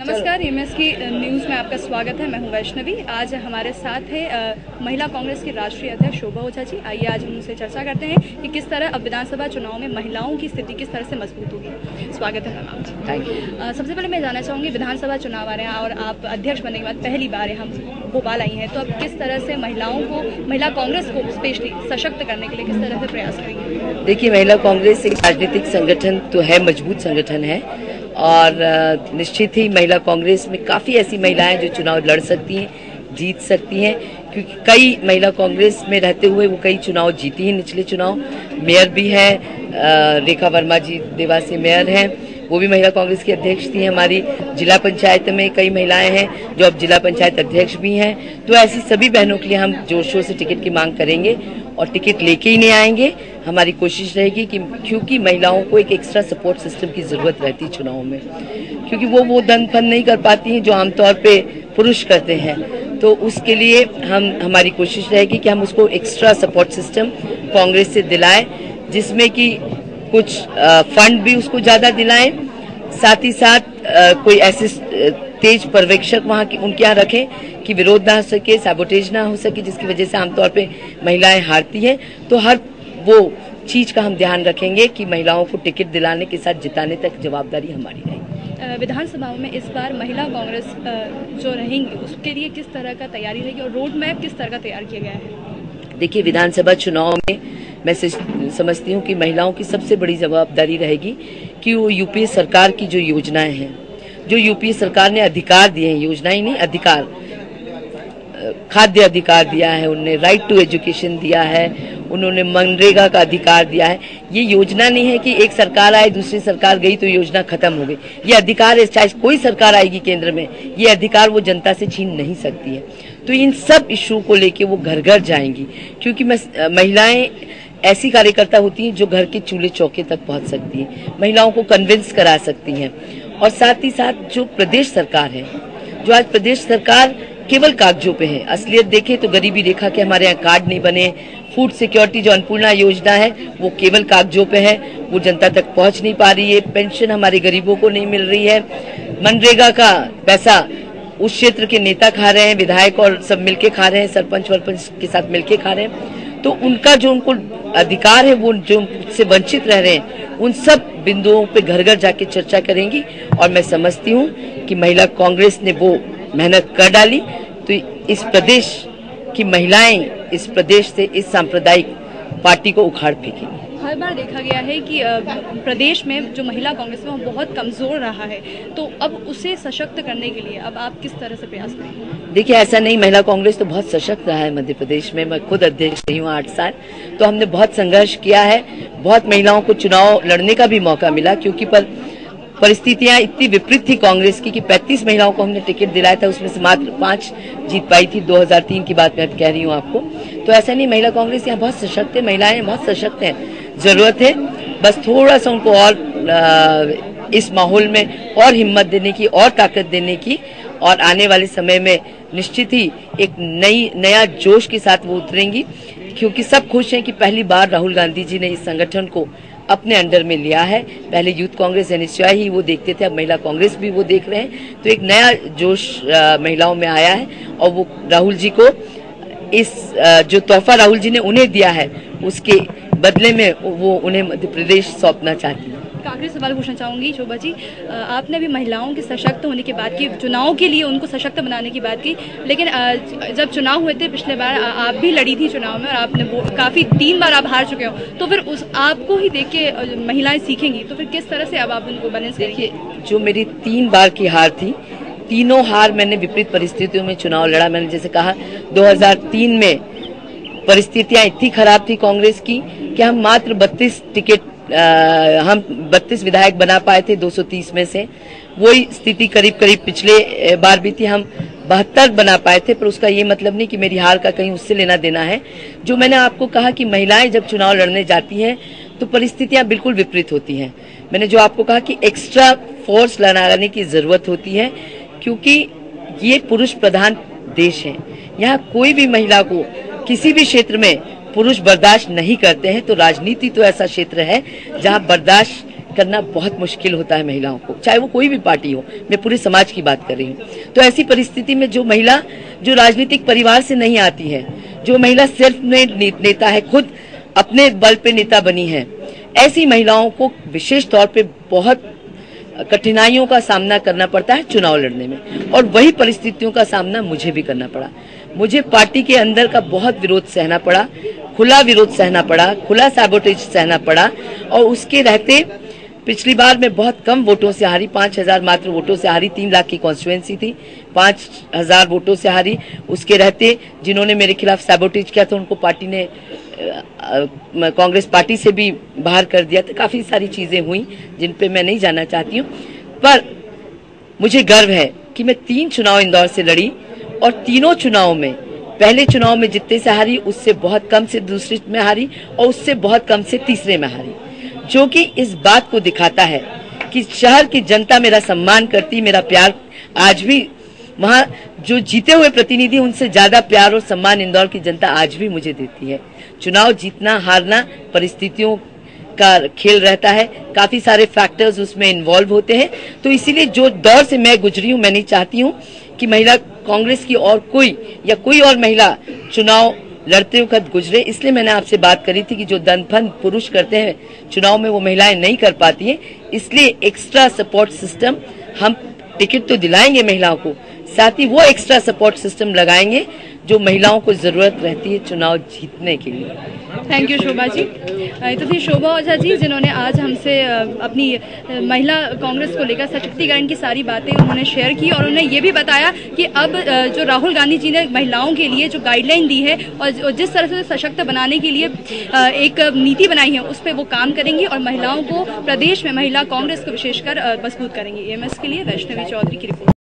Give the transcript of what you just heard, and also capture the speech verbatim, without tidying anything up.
नमस्कार, एमएस की न्यूज़ में आपका स्वागत है। मैं हूं वैष्णवी। आज हमारे साथ है आ, महिला कांग्रेस की राष्ट्रीय अध्यक्ष शोभा ओझा जी। आइए आज हम उनसे चर्चा करते हैं कि किस तरह अब विधानसभा चुनाव में महिलाओं की स्थिति किस तरह से मजबूत होगी। स्वागत है मैम। Thank you. सबसे पहले मैं जानना चाहूँगी, विधानसभा चुनाव आ रहे हैं और आप अध्यक्ष बनने के बाद पहली बार यहाँ भोपाल आई हैं, तो अब किस तरह से महिलाओं को, महिला कांग्रेस को स्पेशली सशक्त करने के लिए किस तरह से प्रयास करेंगे? देखिए, महिला कांग्रेस एक राजनीतिक संगठन तो है, मजबूत संगठन है और निश्चित ही महिला कांग्रेस में काफ़ी ऐसी महिलाएं जो चुनाव लड़ सकती हैं, जीत सकती हैं, क्योंकि कई महिला कांग्रेस में रहते हुए वो कई चुनाव जीती हैं। निचले चुनाव मेयर भी है, रेखा वर्मा जी देवास से मेयर हैं, वो भी महिला कांग्रेस की अध्यक्ष थी। हमारी जिला पंचायत में कई महिलाएं हैं जो अब जिला पंचायत अध्यक्ष भी हैं। तो ऐसी सभी बहनों के लिए हम जोर शोर से टिकट की मांग करेंगे और टिकट लेके ही नहीं आएंगे। हमारी कोशिश रहेगी कि क्योंकि महिलाओं को एक एक्स्ट्रा सपोर्ट सिस्टम की जरूरत रहती है चुनाव में, क्योंकि वो वो धन फन नहीं कर पाती हैं जो आमतौर पे पुरुष करते हैं। तो उसके लिए हम हमारी कोशिश रहेगी कि हम उसको एक्स्ट्रा सपोर्ट सिस्टम कांग्रेस से दिलाएं, जिसमें कि कुछ फंड भी उसको ज्यादा दिलाएं, साथ ही साथ आ, कोई ऐसे तेज पर्यवेक्षक वहाँ की उनके यहाँ रखें कि विरोध ना हो सके, सैबोटेज ना हो सके, जिसकी वजह से आमतौर पे महिलाएं हारती हैं। तो हर वो चीज का हम ध्यान रखेंगे कि महिलाओं को टिकट दिलाने के साथ जिताने तक जवाबदारी हमारी रहेगी। विधानसभा में इस बार महिला कांग्रेस जो रहेंगी उसके लिए किस तरह का तैयारी रहेगी और रोड मैप किस तरह का तैयार किया गया है? देखिए, विधानसभा चुनाव में मैं समझती हूँ कि महिलाओं की सबसे बड़ी जवाबदारी रहेगी कि वो यूपीए सरकार की जो योजनाएं हैं, जो यूपीए सरकार ने अधिकार दिए हैं, योजनाएं नहीं अधिकार, खाद्य अधिकार दिया है, उन्होंने राइट टू एजुकेशन दिया है, उन्होंने मनरेगा का अधिकार दिया है। ये योजना नहीं है कि एक सरकार आए दूसरी सरकार गई तो योजना खत्म हो गई। ये अधिकार है, चाहे कोई सरकार आएगी केंद्र में, ये अधिकार वो जनता से छीन नहीं सकती है। तो इन सब इश्यू को लेके वो घर घर जाएंगी, क्योंकि महिलाएं ऐसी कार्यकर्ता होती हैं जो घर के चूल्हे चौके तक पहुंच सकती हैं, महिलाओं को कन्विंस करा सकती हैं। और साथ ही साथ जो प्रदेश सरकार है, जो आज प्रदेश सरकार केवल कागजों पे है, असलियत देखें तो गरीबी रेखा के हमारे यहाँ कार्ड नहीं बने, फूड सिक्योरिटी जो अन्नपूर्णा योजना है वो केवल कागजों पे है, वो जनता तक पहुंच नहीं पा रही है, पेंशन हमारे गरीबों को नहीं मिल रही है, मनरेगा का पैसा उस क्षेत्र के नेता खा रहे हैं, विधायक और सब मिलके खा रहे हैं, सरपंच वरपंच के साथ मिलके खा रहे हैं। तो उनका जो उनको अधिकार है, वो जो उससे वंचित रह रहे हैं, उन सब बिंदुओं पे घर घर जाके चर्चा करेंगी। और मैं समझती हूँ कि महिला कांग्रेस ने वो मेहनत कर डाली, तो इस प्रदेश की महिलाएं इस प्रदेश से इस सांप्रदायिक पार्टी को उखाड़ फेंकेंगी। हर बार देखा गया है कि प्रदेश में जो महिला कांग्रेस है वो बहुत कमजोर रहा है, तो अब उसे सशक्त करने के लिए अब आप किस तरह से प्रयास करेंगे? देखिए, ऐसा नहीं, महिला कांग्रेस तो बहुत सशक्त रहा है मध्य प्रदेश में। मैं खुद अध्यक्ष रही हूँ आठ साल, तो हमने बहुत संघर्ष किया है, बहुत महिलाओं को चुनाव लड़ने का भी मौका मिला, क्योंकि पर परिस्थितियां इतनी विपरीत थी कांग्रेस की कि पैंतीस महिलाओं को हमने टिकट दिलाया था, उसमें से मात्र पांच जीत पाई थी। दो हज़ार तीन की बात मैं कह रही हूँ आपको। तो ऐसा नहीं, महिला कांग्रेस यहाँ बहुत सशक्त है, महिलाएं बहुत सशक्त हैं। जरूरत है बस थोड़ा सा उनको और आ, इस माहौल में और हिम्मत देने की, और ताकत देने की, और आने वाले समय में निश्चित ही एक नई नया जोश के साथ वो उतरेंगी, क्योंकि सब खुश हैं कि पहली बार राहुल गांधी जी ने इस संगठन को अपने अंडर में लिया है। पहले यूथ कांग्रेस एनएसयूआई ही वो देखते थे, अब महिला कांग्रेस भी वो देख रहे हैं। तो एक नया जोश आ, महिलाओं में आया है, और वो राहुल जी को इस आ, जो तोहफा राहुल जी ने उन्हें दिया है, उसके बदले में वो उन्हें मध्य प्रदेश सौंपना चाहती है। आखिरी सवाल पूछना चाहूंगी शोभा जी, आपने अभी महिलाओं के सशक्त होने की बात की, चुनाव के लिए उनको सशक्त बनाने की बात की, लेकिन जब चुनाव हुए थे पिछले बार, आप भी लड़ी थी चुनाव में और आपने काफी तीन बार आप हार चुके हो, तो फिर उस आपको ही देख के महिलाएं सीखेंगी, तो फिर किस तरह से अब आप उनको बैलेंस करेंगे? जो मेरी तीन बार की हार थी, तीनों हार मैंने विपरीत परिस्थितियों में चुनाव लड़ा। मैंने जैसे कहा, दो हज़ार तीन में परिस्थितियां इतनी खराब थी कांग्रेस की कि हम मात्र बत्तीस टिकट आ, हम बत्तीस विधायक बना पाए थे दो सौ तीस में से। वही स्थिति करीब करीब पिछले बार भी थी, हम बहत्तर बना पाए थे। पर उसका ये मतलब नहीं कि मेरी हार का कहीं उससे लेना देना है। जो मैंने आपको कहा कि महिलाएं जब चुनाव लड़ने जाती हैं तो परिस्थितियां बिल्कुल विपरीत होती हैं। मैंने जो आपको कहा कि एक्स्ट्रा फोर्स लगाने की जरूरत होती है, क्योंकि ये पुरुष प्रधान देश है। यहाँ कोई भी महिला को किसी भी क्षेत्र में पुरुष बर्दाश्त नहीं करते हैं। तो राजनीति तो ऐसा क्षेत्र है जहाँ बर्दाश्त करना बहुत मुश्किल होता है महिलाओं को, चाहे वो कोई भी पार्टी हो। मैं पूरे समाज की बात कर रही हूँ। तो ऐसी परिस्थिति में जो महिला जो राजनीतिक परिवार से नहीं आती है, जो महिला सेल्फ मेड नेता है, खुद अपने बल पे नेता बनी है, ऐसी महिलाओं को विशेष तौर पे बहुत कठिनाइयों का सामना करना पड़ता है चुनाव लड़ने में। और वही परिस्थितियों का सामना मुझे भी करना पड़ा। मुझे पार्टी के अंदर का बहुत विरोध सहना पड़ा, खुला विरोध सहना पड़ा, खुला सैबोटेज सहना पड़ा। और उसके रहते पिछली बार मैं बहुत कम वोटों से हारी, पांच हजार मात्र वोटों से हारी। तीन लाख की कॉन्स्टिट्यूएंसी थी, पांच हजार वोटों से हारी। उसके रहते जिन्होंने मेरे खिलाफ सैबोटेज किया था उनको पार्टी ने कांग्रेस पार्टी से भी बाहर कर दिया था। काफी सारी चीजें हुई जिन पे मैं नहीं जाना चाहती हूँ, पर मुझे गर्व है कि मैं तीन चुनाव इंदौर से लड़ी और तीनों चुनाव में, पहले चुनाव में जितने से हारी उससे बहुत कम से दूसरे में हारी और उससे बहुत कम से तीसरे में हारी, जो कि इस बात को दिखाता है कि शहर की जनता मेरा सम्मान करती, मेरा प्यार आज भी, वहाँ जो जीते हुए प्रतिनिधि उनसे ज्यादा प्यार और सम्मान इंदौर की जनता आज भी मुझे देती है। चुनाव जीतना हारना परिस्थितियों का खेल रहता है, काफी सारे फैक्टर्स उसमें इन्वॉल्व होते हैं। तो इसीलिए जो दौर से मैं गुजरी हूँ, मैं नहीं चाहती हूँ कि महिला कांग्रेस की और कोई या कोई और महिला चुनाव लड़ते वक्त गुजरे। इसलिए मैंने आपसे बात करी थी कि जो दनफन पुरुष करते हैं चुनाव में वो महिलाएं नहीं कर पाती हैं। इसलिए एक्स्ट्रा सपोर्ट सिस्टम, हम टिकट तो दिलाएंगे महिलाओं को, साथ ही वो एक्स्ट्रा सपोर्ट सिस्टम लगाएंगे जो महिलाओं को जरूरत रहती है चुनाव जीतने के लिए। Thank you Shobha ji. तो थी शोभा ओझा जी, जिन्होंने आज हमसे अपनी महिला कांग्रेस को लेकर सशक्तिकरण की सारी बातें उन्होंने शेयर की और उन्होंने ये भी बताया कि अब जो राहुल गांधी जी ने महिलाओं के लिए जो गाइडलाइन दी है और जिस तरह से सशक्त बनाने के लिए एक नीति बनाई है उस पर वो काम करेंगी और महिलाओं को प्रदेश में महिला कांग्रेस को विशेषकर मजबूत करेंगे। एएमएस के लिए वैष्णवी चौधरी की रिपोर्ट।